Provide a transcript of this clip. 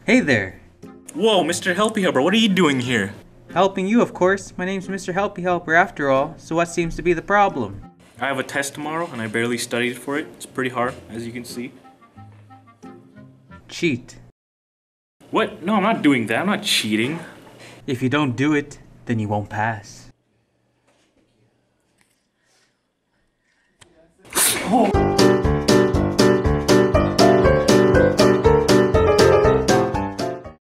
Hey there! Whoa, Mr. Helpy Helper, what are you doing here? Helping you, of course. My name's Mr. Helpy Helper after all, so what seems to be the problem? I have a test tomorrow and I barely studied for it. It's pretty hard, as you can see. Cheat. What? No, I'm not doing that. I'm not cheating. If you don't do it, then you won't pass. Oh.